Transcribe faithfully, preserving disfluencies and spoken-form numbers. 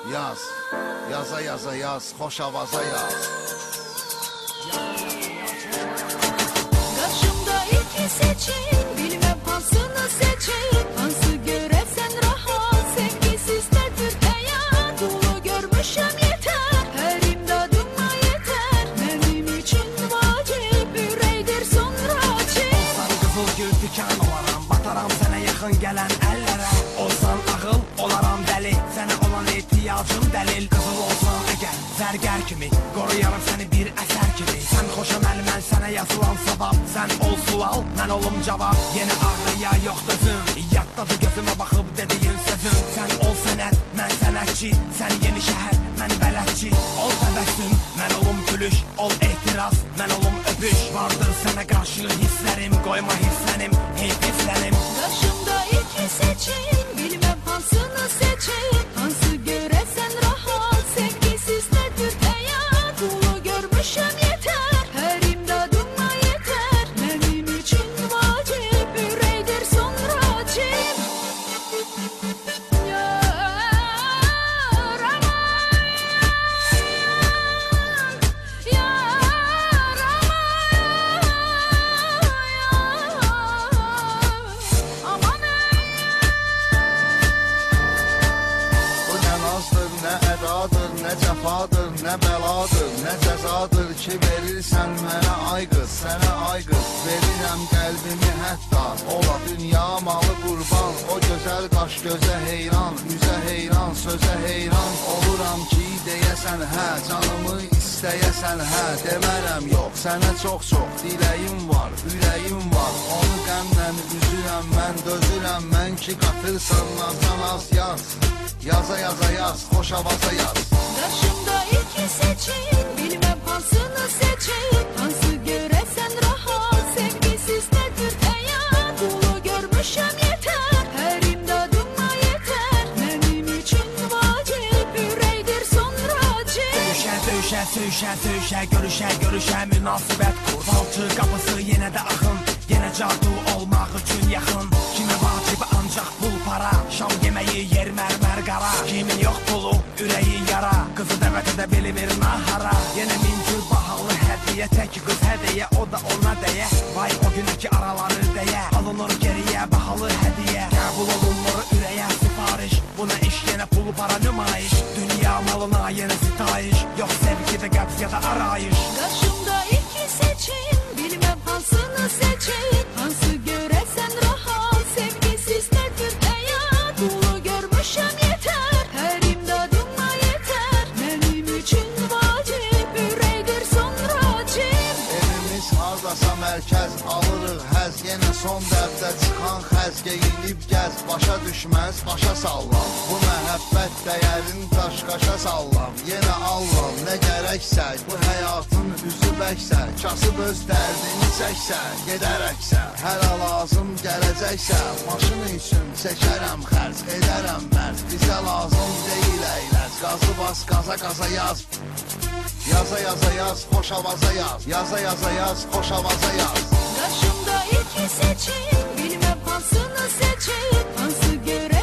Yaz, yaza yaza yaz, hoş avaza yaz. Karşımda iki seçim, bilmem hansını seçim. Hansı göresen rahat, sevgisiz nedir hayat. Dolu görmüşüm yeter, her imdadıma yeter. Benim için vacip, üreydir sonra çim. Olsan kızıl gül diken olaram, bataram sana yakın gelen ellere. Olsan ağıl, olaram deli, sana olan ihtiyacım delil. Kızıl olsan eğer, zərgər kimi, qoruyarım seni bir əsər kimi. Sen xoşam əlimən sənə yazılan sabab. Sen ol sual, mən olum cavab. Yeni ağrıya yox dözüm, yaddadır gözümə baxıb dediyin sözüm. Sen ol sənət, mən sənətçi, sən yeni şəhər, mən bələdçi. Ol təbəssüm, mən olum gülüş, ol ehtiras, mən olum öpüş. Vardır sənə qarşı hisslərim, qoyma hisslənim, hey hisslənim. Karşımda iki seçim, bilmem hansını seçim. Hansı göresen rahat, sevgisiz nedir hayat. Dolu görmüşüm yeter, her imdadıma yeter. Benim için vacip, üreydir sonra çim. Yar aman, yar aman, aman. Bu nə nazdır, nə ədadır, nə cəfadır, nə bəladır, nə cəzadır ki verirsən mənə ay qız, sənə ay qız. Verirəm qəlbimi hətta, ola dünya malı qurban. O gözəl qaş gözə heyran, üzə heyran, sözə heyran. Oluram ki deyəsən hə, canımı istəyəsən hə. Demərəm yox, sənə çox-çox diləyim var, ürəyim var. Onu qəmlə üzürəm mən, dözürəm mən ki qatırsan nazdan az yaz. Yaza yaza yaz, hoş avaza yaz. Karşımda iki seçim, bilmem hansını seçim. Hansı göresen rahat, sevgisiz nedir hayat. Dolu görmüşüm yeter, her imdadıma yeter. Benim için vacip, üreydir sonra çim. Döyüşə, döyüşə, söyüşə, söyüşə, görüşə, görüşə münasibət kur. Falçı qapısı yenə də axın, yenə cadu olmaq üçün yaxın. Kimə vacib ancaq pul para, şam yeməyi yer mərmər qara. Kimin yox pulu, ürəyi yara, qızı dəvət edə bilmir nahara. Yenə min cür bahalı hədiyyə, tək qız hədiyyə, o da ona dəyə. Vay o günkü araları dəyə, alınır geriyə bahalı hədiyyə. Qəbul olunur ürəyə sifariş, buna iş yenə pulu para nümayiş. Dünya malına yenə sitayiş, yox sevgidə qəbz ya da arayış. Karşımda iki seçim, bilmem hansını seçim. Hansı göresen rahat, sevgisiz nedir hayat. Dolu görmüşüm yeter, her imdadıma yeter. Benim için vacip, üreydir sonra çim. Evimiz hardasa mərkəz, alırıq həz. Yenə son dəbdə çıxan xəz, geyinib gəz. Başa düşməz, başa sallam. Bu məhəbbət dəyərin daş-qaşa sallam. Yenə allam, nə gərəksə, bu həyatın üzü bəksə. Kasıb öz dərdini çəksə, gedərəksə. Hələ lazım gələcəksə, maşın üçün çəkərəm xərc, edərəm mərc. Bizə lazım deyil əyləc, qazı bas, qaza qaza yaz. Yaza yaza yaz, hoş avaza yaz. Yaza yaza yaz, hoş avaza yaz. Karşımda iki seçim, bilmem hansını seçim. Hansı göre